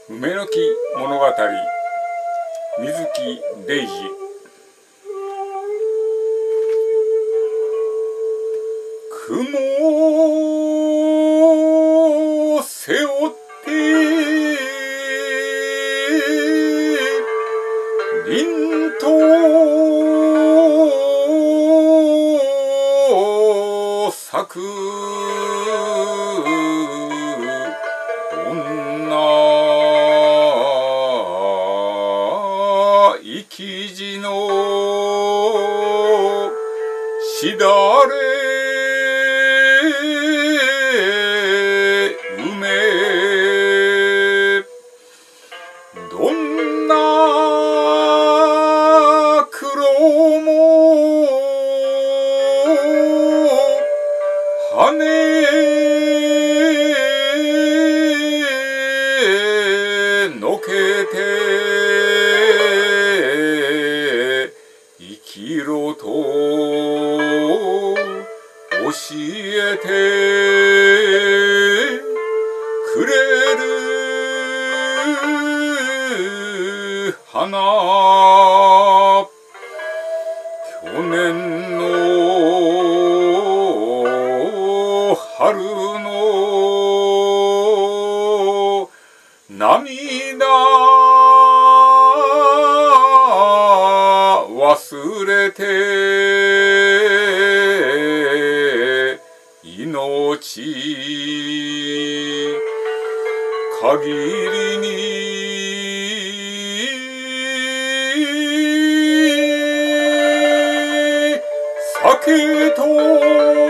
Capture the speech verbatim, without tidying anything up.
梅の木物語、水木れいじ。雲を背負って凛と咲く女、生き字のしだれ梅、どんな苦労も跳ねのけて生きろと教えてくれる花、去年の春の涙忘れて命限りに酒と